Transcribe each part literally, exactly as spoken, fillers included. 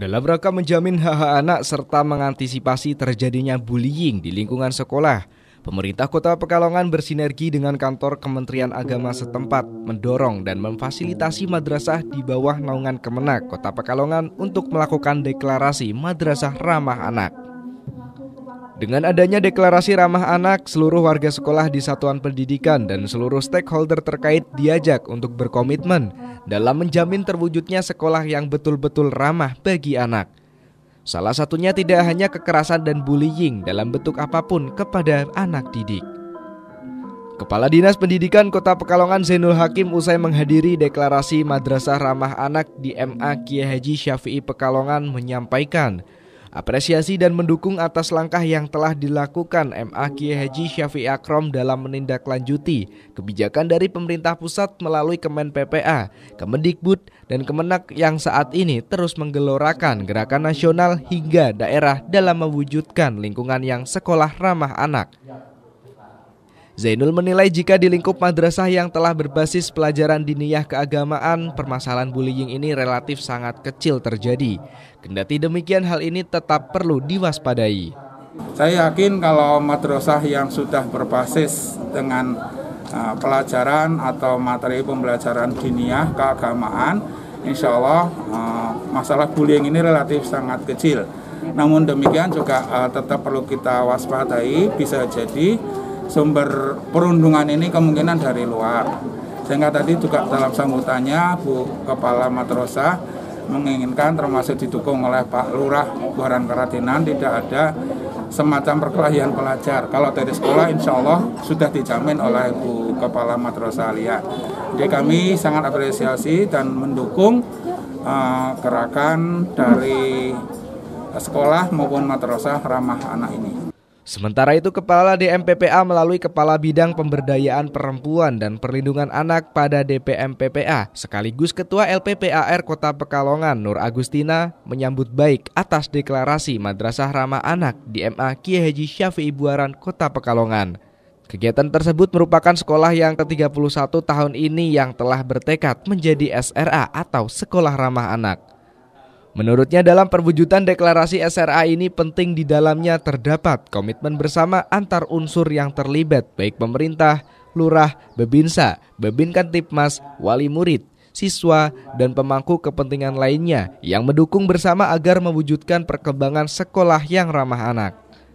Dalam rangka menjamin hak-hak anak serta mengantisipasi terjadinya bullying di lingkungan sekolah, pemerintah Kota Pekalongan bersinergi dengan kantor Kementerian Agama setempat mendorong dan memfasilitasi madrasah di bawah naungan Kemenak Kota Pekalongan untuk melakukan deklarasi madrasah ramah anak. Dengan adanya deklarasi ramah anak, seluruh warga sekolah di satuan pendidikan dan seluruh stakeholder terkait diajak untuk berkomitmen dalam menjamin terwujudnya sekolah yang betul-betul ramah bagi anak. Salah satunya tidak hanya kekerasan dan bullying dalam bentuk apapun kepada anak didik. Kepala Dinas Pendidikan Kota Pekalongan Zainul Hakim usai menghadiri deklarasi Madrasah Ramah Anak di M A Kiai Haji Syafi'i Pekalongan menyampaikan apresiasi dan mendukung atas langkah yang telah dilakukan M A Kiai Haji Syafi'i Akrom dalam menindaklanjuti kebijakan dari pemerintah pusat melalui Kemen P P A, Kemendikbud, dan Kemenak yang saat ini terus menggelorakan gerakan nasional hingga daerah dalam mewujudkan lingkungan yang sekolah ramah anak. Zainul menilai jika di lingkup madrasah yang telah berbasis pelajaran diniyah keagamaan, permasalahan bullying ini relatif sangat kecil terjadi. Kendati demikian, hal ini tetap perlu diwaspadai. Saya yakin kalau madrasah yang sudah berbasis dengan uh, pelajaran atau materi pembelajaran diniyah keagamaan, insya Allah uh, masalah bullying ini relatif sangat kecil. Namun demikian juga uh, tetap perlu kita waspadai, bisa jadi sumber perundungan ini kemungkinan dari luar. Sehingga tadi juga dalam sambutannya Bu Kepala Madrasah menginginkan termasuk didukung oleh Pak Lurah Buaran Keratinan tidak ada semacam perkelahian pelajar. Kalau dari sekolah insya Allah sudah dijamin oleh Bu Kepala Madrasah Alia. Jadi kami sangat apresiasi dan mendukung uh, gerakan dari sekolah maupun madrasah ramah anak ini. Sementara itu, Kepala D M P P A melalui Kepala Bidang Pemberdayaan Perempuan dan Perlindungan Anak pada D P M P P A sekaligus Ketua L P P A R Kota Pekalongan Nur Agustina menyambut baik atas deklarasi Madrasah Ramah Anak di M A Kiai Haji Syafi'i Buaran Kota Pekalongan. Kegiatan tersebut merupakan sekolah yang ke tiga puluh satu tahun ini yang telah bertekad menjadi S R A atau Sekolah Ramah Anak. Menurutnya dalam perwujudan deklarasi S R A ini penting di dalamnya terdapat komitmen bersama antar unsur yang terlibat baik pemerintah, lurah, Bebinsa, Bebinkantipmas, wali murid, siswa, dan pemangku kepentingan lainnya yang mendukung bersama agar mewujudkan perkembangan sekolah yang ramah anak.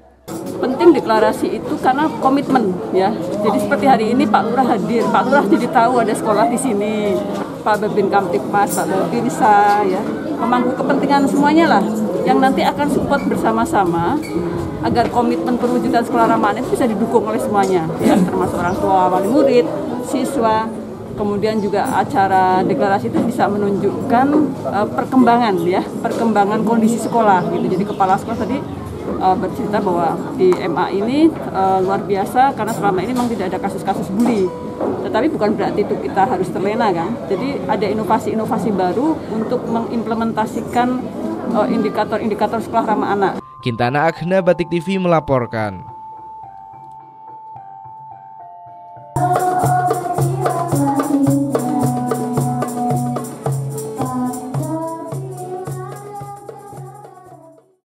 Penting deklarasi itu karena komitmen ya. Jadi seperti hari ini Pak Lurah hadir, Pak Lurah jadi tahu ada sekolah di sini, Pak Bebinkantipmas, Pak Bebinsa ya, pemangku kepentingan semuanya lah yang nanti akan support bersama-sama agar komitmen perwujudan sekolah ramah anak itu bisa didukung oleh semuanya ya, termasuk orang tua, wali murid, siswa. Kemudian juga acara deklarasi itu bisa menunjukkan uh, perkembangan ya, perkembangan kondisi sekolah gitu. Jadi kepala sekolah tadi uh, bercerita bahwa di M A ini uh, luar biasa karena selama ini memang tidak ada kasus-kasus bully. Tetapi bukan berarti itu kita harus terlena kan. Jadi ada inovasi-inovasi baru untuk mengimplementasikan uh, indikator-indikator sekolah ramah anak. Kintana Akhna, Batik T V melaporkan.